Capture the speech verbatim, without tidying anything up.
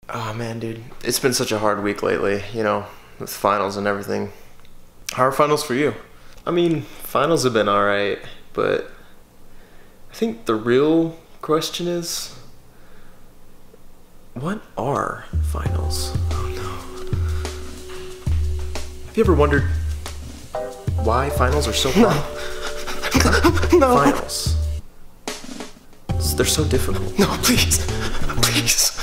Oh man, dude, it's been such a hard week lately, you know, with finals and everything. How are finals for you? I mean, finals have been alright, but I think the real question is, what are finals? Oh no. Have you ever wondered why finals are so hard? No. No. Finals. They're so difficult. No, please. Please.